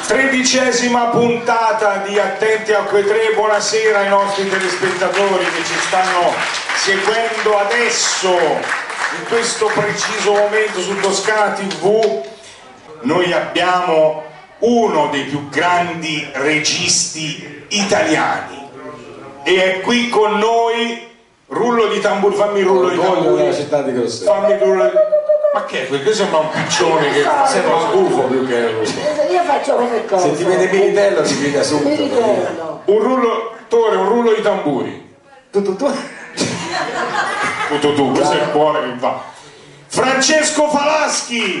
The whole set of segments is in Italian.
13ª puntata di Attenti a quei tre. Buonasera ai nostri telespettatori che ci stanno seguendo adesso in questo preciso momento su Toscana TV. Noi abbiamo uno dei più grandi registi italiani e è qui con noi. Rullo di tamburi, fammi rullo di tamburi della città di Grosseto. Fammi rullo di... Ma che è? Questo sembra un piccione che sembra un gufo più che un gufo. Io faccio come cosa? Se ti vede Militello ti grida subito. Militello. Un rullo di tamburi. Tu, questo è il cuore che va. Francesco Falaschi.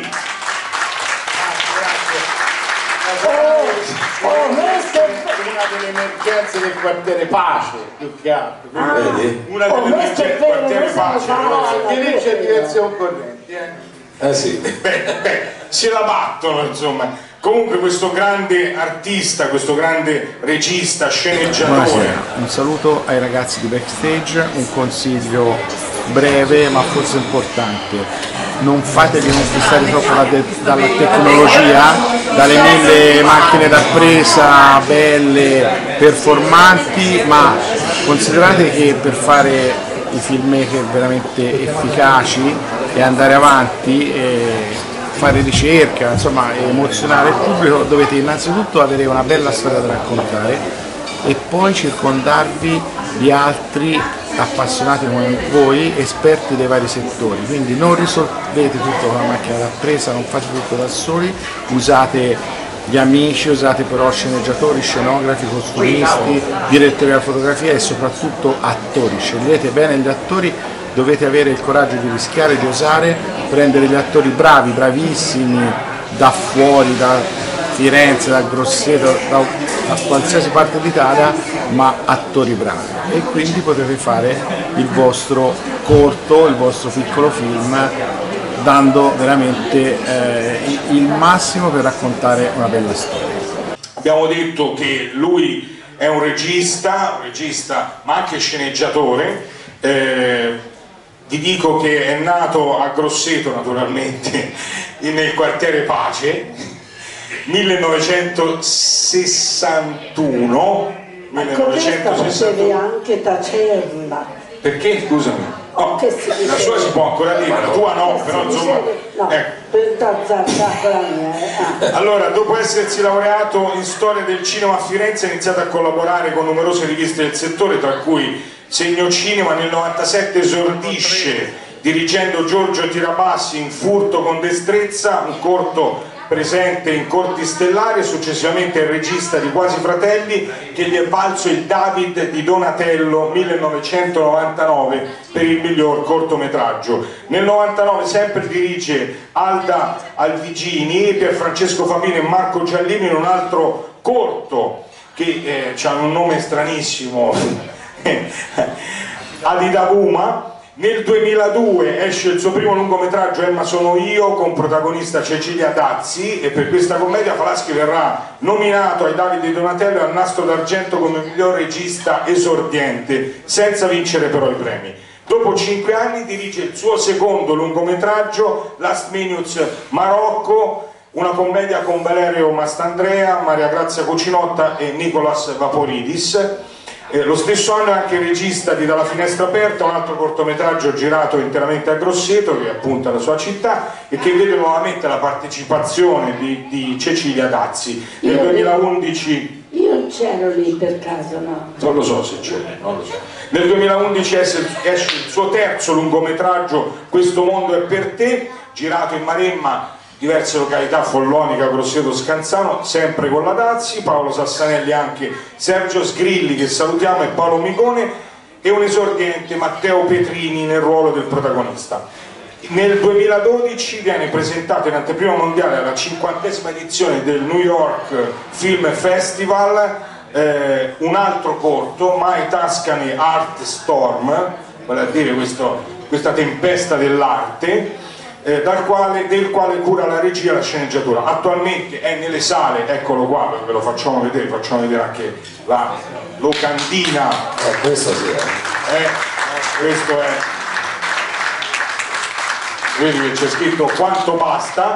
Questo è una delle emergenze del quartiere Pace, più che altro. Vedi? Una delle questo è del vero, quartiere questo Pace. lo Anche lì c'è direzione corrente. Sì. Beh, se la battono, insomma. Comunque questo grande artista, questo grande regista, sceneggiatore. Buonasera, un saluto ai ragazzi di Backstage, un consiglio breve ma forse importante. Non fatevi conquistare troppo dalla tecnologia, dalle 1000 macchine da presa belle, performanti, ma considerate che per fare i filmmaker veramente efficaci e andare avanti, fare ricerca, insomma emozionare il pubblico, dovete innanzitutto avere una bella storia da raccontare e poi circondarvi di altri appassionati come voi, esperti dei vari settori, quindi non risolvete tutto con la macchina da presa, non fate tutto da soli, usate gli amici, usate però sceneggiatori, scenografi, costumisti, direttori della fotografia e soprattutto attori, scegliete bene gli attori, dovete avere il coraggio di rischiare, di osare, prendere gli attori bravi, bravissimi, da fuori, da Firenze, da Grosseto, da qualsiasi parte d'Italia, ma attori bravi e quindi potete fare il vostro corto, il vostro piccolo film dando veramente il massimo per raccontare una bella storia. Abbiamo detto che lui è un regista ma anche sceneggiatore. Vi dico che è nato a Grosseto naturalmente nel quartiere Pace 1961. Potevi anche tacerla. Perché scusami? No, la sua si può ancora dire, la tua no, però insomma. No, per tazzarla la mia. Allora, dopo essersi laureato in storia del cinema a Firenze, ha iniziato a collaborare con numerose riviste del settore, tra cui Segno Cinema. Nel 97 esordisce dirigendo Giorgio Tirabassi in Furto con destrezza, un corto presente in Corti Stellari, e successivamente il regista di Quasi Fratelli, che gli è valso il David di Donatello 1999 per il miglior cortometraggio. Nel 99 sempre dirige Alda Alvigini, Pierfrancesco Favino e Marco Giallini in un altro corto che ha un nome stranissimo, Adidavuma. Nel 2002 esce il suo primo lungometraggio Emma sono io, con protagonista Cecilia Dazzi, e per questa commedia Falaschi verrà nominato ai David di Donatello e al Nastro d'Argento come miglior regista esordiente, senza vincere però i premi. Dopo 5 anni dirige il suo secondo lungometraggio, Last Minutes Marocco, una commedia con Valerio Mastandrea, Maria Grazia Cucinotta e Nicolas Vaporidis. Lo stesso anno è anche regista di Dalla finestra aperta, un altro cortometraggio girato interamente a Grosseto, che è appunto la sua città, e che vede nuovamente la partecipazione di Cecilia Dazzi. Nel 2011... Io non c'ero lì per caso, no? Non lo so se c'è, non lo so. Nel 2011 esce il suo terzo lungometraggio, Questo mondo è per te, girato in Maremma, diverse località, Follonica, Grosseto, Scanzano, sempre con la Dazzi, Paolo Sassanelli, anche Sergio Sgrilli, che salutiamo, e Paolo Micone, e un esordiente, Matteo Petrini, nel ruolo del protagonista. Nel 2012 viene presentato in anteprima mondiale alla 50ª edizione del New York Film Festival un altro corto, My Tuscany Art Storm, vale a dire questa tempesta dell'arte, del quale cura la regia e la sceneggiatura. Attualmente è nelle sale, eccolo qua, ve lo facciamo vedere anche la locandina. Questo sì. Questo è, vedi che c'è scritto quanto basta,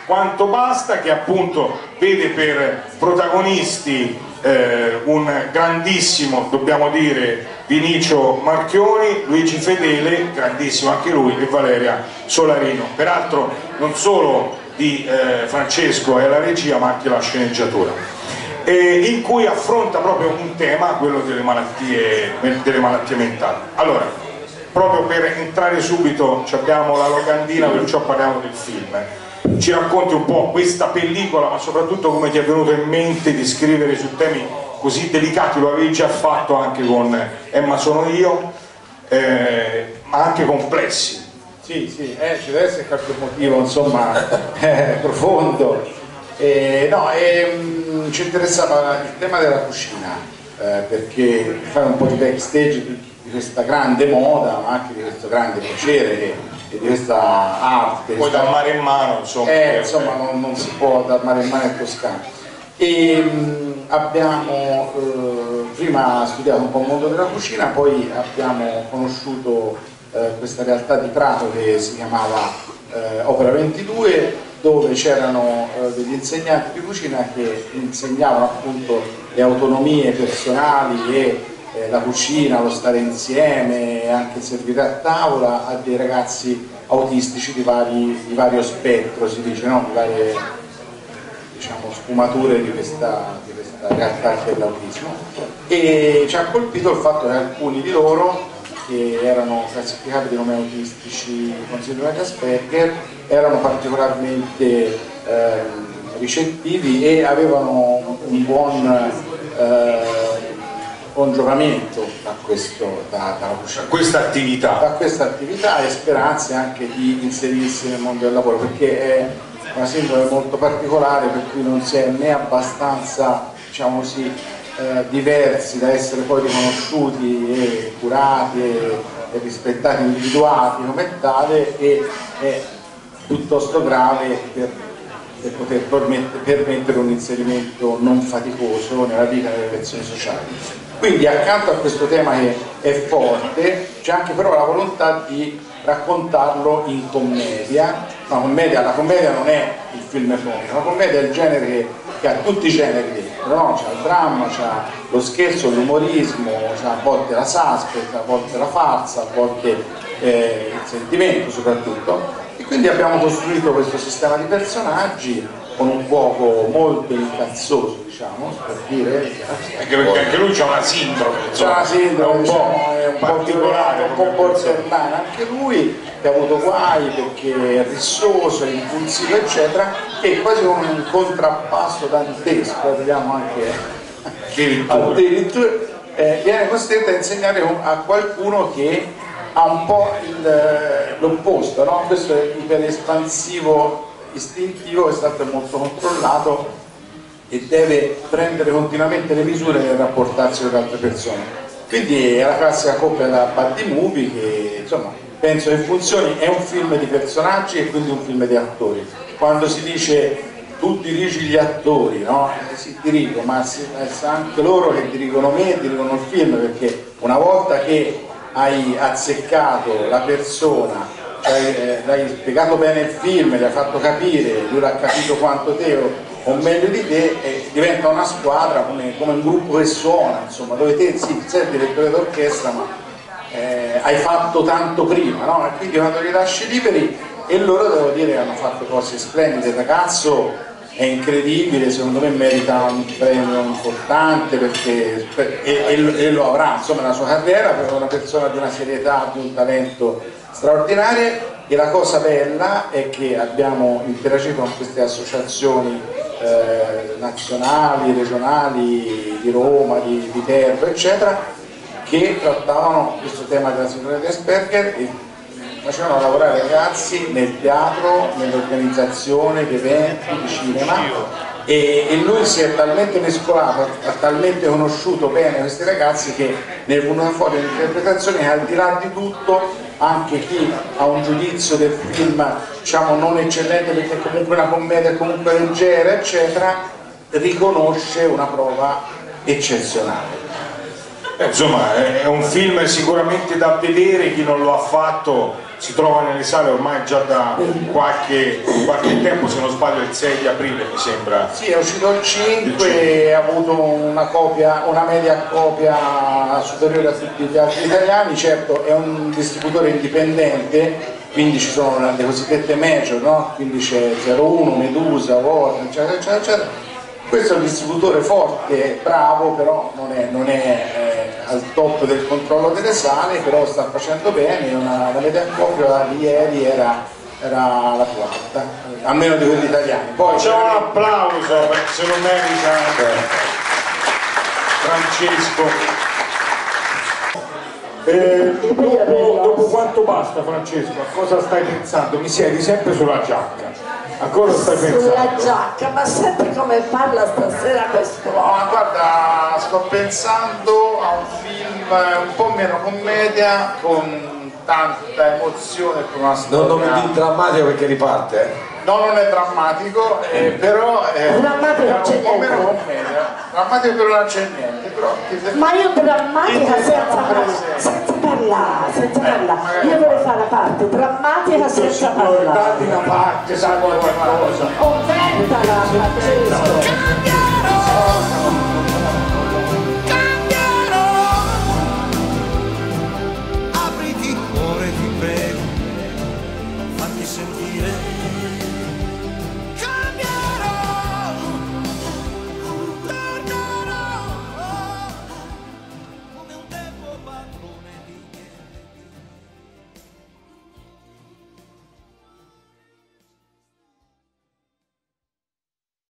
quanto basta, che appunto vede per protagonisti un grandissimo, dobbiamo dire, Vinicio Marchioni, Luigi Fedele, grandissimo anche lui, e Valeria Solarino, peraltro non solo di Francesco è la regia ma anche la sceneggiatura, in cui affronta proprio un tema, quello delle malattie mentali. Allora, proprio per entrare subito abbiamo la locandina, perciò parliamo del film. Ci racconti un po' questa pellicola, ma soprattutto come ti è venuto in mente di scrivere su temi così delicati? Lo avevi già fatto anche con Emma Sono Io, ma anche complessi. Sì, ci deve essere qualche motivo, insomma, profondo. Ci interessava il tema della cucina, perché fare un po' di backstage di questa grande moda, ma anche di questo grande piacere e di questa arte. Poi dal mare in mano, insomma. Non si può dal mare in mano in Toscana. Abbiamo prima studiato un po' il mondo della cucina, poi abbiamo conosciuto questa realtà di Prato che si chiamava Opera 22, dove c'erano degli insegnanti di cucina che insegnavano appunto le autonomie personali e la cucina, lo stare insieme, anche servire a tavola a dei ragazzi autistici di vario spettro, si dice, no? Di varie, diciamo, sfumature di questa realtà che è l'autismo. E ci ha colpito il fatto che alcuni di loro, che erano classificati come autistici con sindrome di Asperger, erano particolarmente ricettivi e avevano un buon giovamento dalla cucina, questa attività e speranze anche di inserirsi nel mondo del lavoro, perché è una sindrome molto particolare, per cui non si è né abbastanza, diciamo così, diversi da essere poi riconosciuti e curati e rispettati, individuati come tale, e è piuttosto grave per poter permettere un inserimento non faticoso nella vita delle relazioni sociali. Quindi accanto a questo tema che è forte c'è anche però la volontà di raccontarlo in commedia. La commedia non è il film comico, la commedia è il genere che ha tutti i generi dentro, no? C'ha il dramma, c'ha lo scherzo, l'umorismo, c'ha a volte la suspense, a volte la farsa, a volte il sentimento soprattutto. E quindi abbiamo costruito questo sistema di personaggi con un fuoco molto incazzoso, diciamo, per dire. Anche perché anche lui c'ha una sindrome, è un po' particolare, un po' borderline anche lui, che ha avuto guai perché è rissoso, è impulsivo, eccetera, e quasi come un contrappasso dantesco, arriviamo anche addirittura viene costretto a insegnare a qualcuno che ha un po' l'opposto, no? Questo è iperespansivo istintivo, è stato molto controllato e deve prendere continuamente le misure nel rapportarsi con altre persone. Quindi è la classica coppia da buddy movie che, insomma, penso che funzioni. È un film di personaggi e quindi un film di attori. Quando si dice tu dirigi gli attori, no? Sì, dirigo, ma anche loro che dirigono me, dirigono il film, perché una volta che hai azzeccato la persona, cioè, l'hai spiegato bene il film, gli hai fatto capire, lui l'ha capito quanto te o meglio di te, diventa una squadra come un gruppo che suona, insomma, dove te sì, sei il direttore d'orchestra, ma hai fatto tanto prima, no? E quindi quando li lasci liberi, e loro, devo dire, hanno fatto cose splendide. Il ragazzo è incredibile, secondo me merita un premio importante perché, e lo avrà, insomma, nella sua carriera, per una persona di una serietà, di un talento straordinario. E la cosa bella è che abbiamo interagito con queste associazioni nazionali, regionali, di Roma, di Viterbo, eccetera, che trattavano questo tema della sindrome di Asperger e facevano lavorare ragazzi nel teatro, nell'organizzazione di eventi, di cinema, e lui si è talmente mescolato, ha talmente conosciuto bene questi ragazzi che ne è venuta fuori un'interpretazione che, al di là di tutto, anche chi ha un giudizio del film, diciamo, non eccellente perché comunque una commedia comunque leggera, eccetera, riconosce una prova eccezionale. Insomma, è un film sicuramente da vedere. Chi non lo ha fatto si trova nelle sale ormai già da qualche tempo, se non sbaglio il 6 di aprile mi sembra. Sì, è uscito il 5, ha avuto una media copia superiore a tutti gli altri italiani. Certo è un distributore indipendente, quindi ci sono le cosiddette major, no? Quindi c'è 01, Medusa, Warner, eccetera, eccetera, eccetera. Questo è un distributore forte, bravo, però non è al top del controllo delle sale, però sta facendo bene. La media copia di ieri era la più alta, almeno di quelli italiani. Poi c'è un applauso perché se lo merita Francesco. Dopo quanto basta, Francesco? A cosa stai pensando? Mi siedi sempre sulla giacca. A cosa stai pensando? Sulla giacca, ma senti come parla stasera questo? ma guarda, sto pensando a un film un po' meno commedia, con tanta emozione, con una storia. Non mi dico drammatico perché riparte. No, non è drammatico, però è Drammatico non c'è un po' meno niente. commedia. Drammatico però non c'è niente, però Ma io drammatica senza parlare. Io vorrei fare la parte drammatica senza parlare. Datti una parte, sai qualcosa. Offertala, Francesco.